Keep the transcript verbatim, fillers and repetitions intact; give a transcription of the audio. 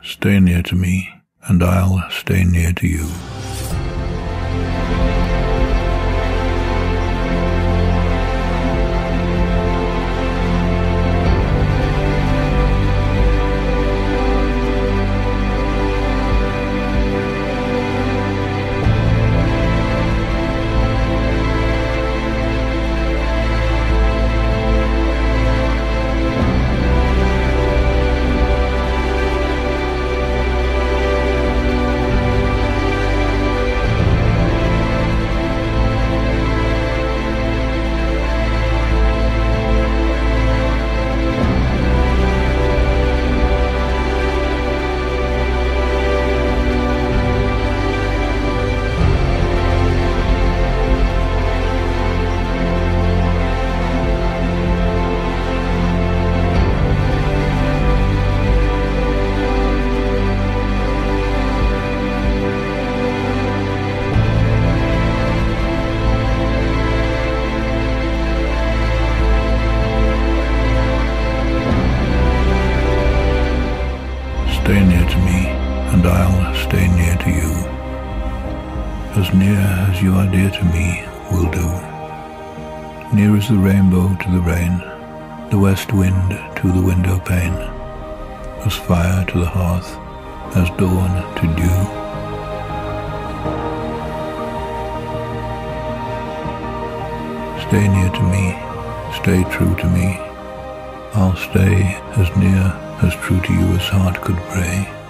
Stay near to me, and I'll stay near to you. Stay near to me, and I'll stay near to you. As near as you are dear to me will do. Near as the rainbow to the rain, the west wind to the window pane, as fire to the hearth, as dawn to dew. Stay near to me, stay true to me. I'll stay as near, as true to you as heart could pray.